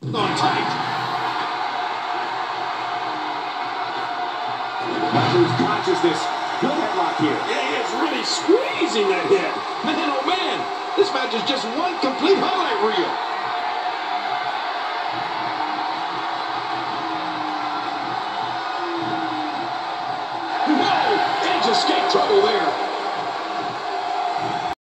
On tight. Not lose consciousness. Good headlock here. Yeah, he is really squeezing that hit. Man, oh man, this match is just one complete highlight reel. Whoa, Edge escaped trouble there.